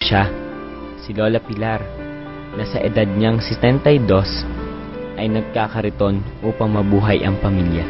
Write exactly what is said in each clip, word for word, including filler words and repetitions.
siya, si Lola Pilar, na sa edad niyang setenta y dos ay nagkakariton upang mabuhay ang pamilya.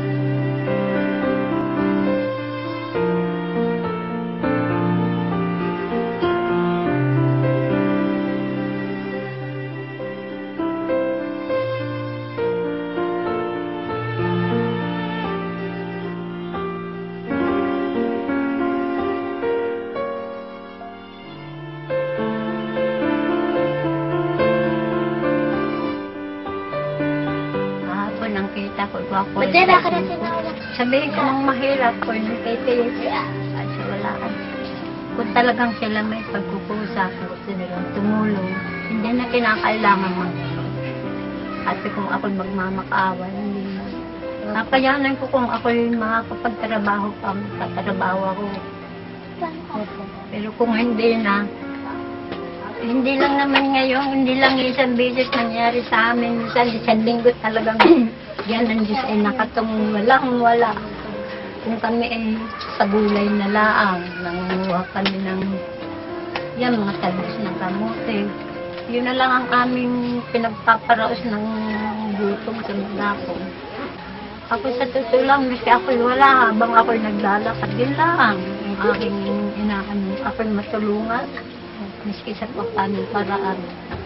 Pwede ba ka na sinawala? Sabihin ko ng mahirap ko yung kay Tete. Kasi wala ka. Kung talagang sila may pagkukusa, gusto nilang tumulong, hindi na kinakailangan mag Kasi kung ako'y magmamakaawa, hindi na. Nakayanan ko kung ako'y makakapagtrabaho pa, magtatrabaho ako. Pero kung hindi na, hindi lang naman ngayon, hindi lang isang beses nangyari sa amin. Isang, isang linggo talagang yan ang Diyos ay nakatung walang wala. Kung kami ay sa gulay na laang, nangunguha kami ng yan, mga talbos ng kamote. Yun na lang ang aming pinagpaparaos ng gutom sa maghapon. Ako sa totoo lang, miski ako'y wala, habang ako'y naglalakad din lang. Ang aking inaano, ako'y matulungan. Miski sa paano paraan.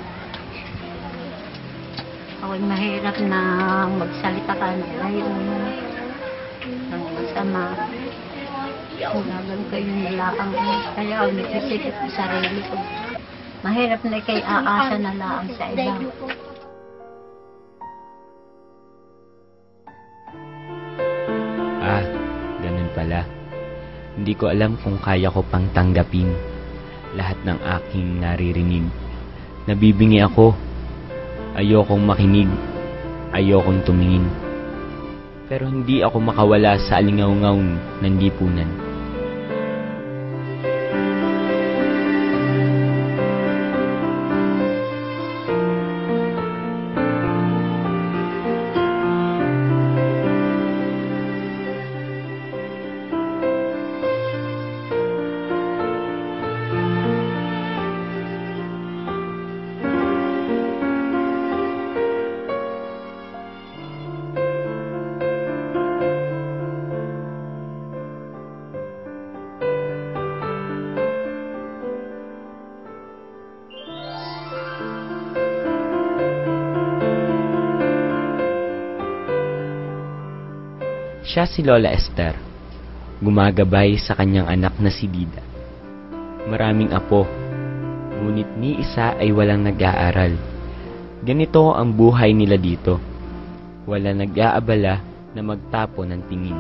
Ako'y mahirap na magsalita ka na ngayon. Ang masama. Kulagan kayo nilaang. Kaya ako nagsisikip sa sarili ko. Mahirap na kay aasa na laang sa iba. Ah, ganun pala. Hindi ko alam kung kaya ko pang tanggapin lahat ng aking naririnig. Nabibingi ako. Ayokong makinig. Ayokong tumingin. Pero hindi ako makawala sa alingaw-ngaw ng lipunan. Siya si Lola Esther, gumagabay sa kanyang anak na si Dida. Maraming apo, ngunit ni isa ay walang nag-aaral. Ganito ang buhay nila dito. Wala nag-aabala na magtapo ng tingin.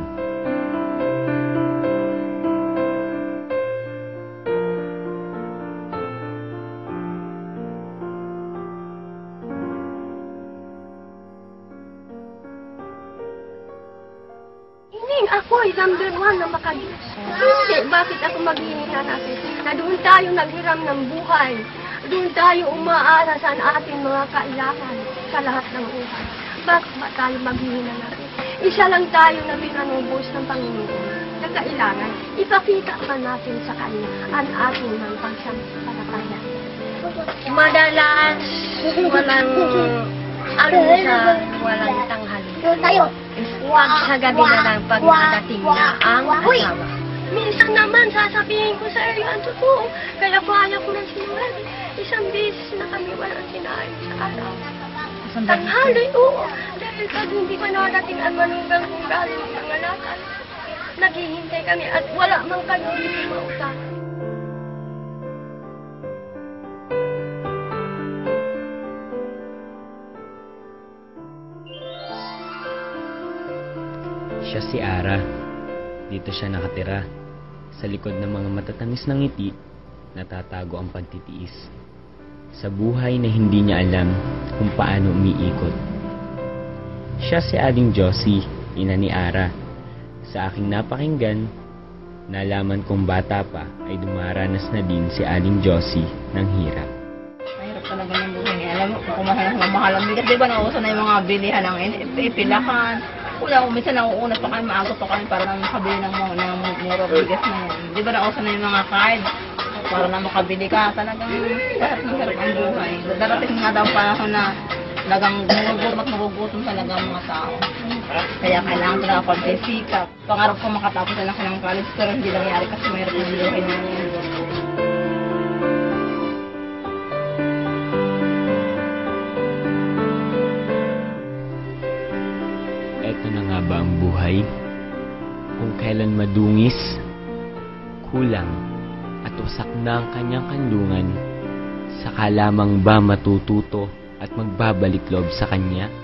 Ako ay number one na makagis. Hindi, bakit ako maghihinga natin? Na doon tayo naghiram ng buhay. Doon tayo umaasa sa ating mga kailangan sa lahat ng buhay. Bakit ba tayo maghihinga natin? Isa lang tayo na pinanubos ng Panginoon na kailangan. Ipakita pa natin sa Kanya ang ating mga pagsampalataya. Madalas, walang almusal, walang tanghali. Tayo. Huwag sa gabi na lang pag nakadating na ang asawa. Minsan naman, sasabihin ko sa iyo ang totoo. Kaya kaya ko ng sinungaling. Isang beses na kami walang sinain sa araw. Tanghali, oo. Dahil pag hindi pa nakadating ang manugang kung galing ng alakan, naghihintay kami at wala mang kayo hindi mautang. Siya si Ara. Dito siya nakatira. Sa likod ng mga matatamis ng ngiti, natatago ang pagtitiis. Sa buhay na hindi niya alam kung paano umiikot. Siya si Aling Josie, ina ni Ara. Sa aking napakinggan, nalaman kong bata pa ay dumaranas na din si Aling Josie ng hirap. Mahirap talaga ng buhay niya. Alam mo, kung mahal ang bigas, di ba nauso na yung mga bilihan ng ipilakan? Wala, minsan nauuna pa kami, maaga pa kami para lang makabili ng mga ng mura bigas na yun. Di ba nauso na yung mga card? para na makabili ka. Talagang sarap na sarap ang buhay. Darating nga daw panahon na talagang magugutom at magugutom talaga ang mga tao. Kaya kailangan ko na pagsisikap. Pangarap ko makatapos na ako ng college pero hindi nangyari kasi mayroon yung buhay namin. Eto na nga ba ang buhay? Kung kailan madungis, kulang, at wasak na ang kanyang kanlungan, saka lamang ba matututo at magbabalik loob sa kanya?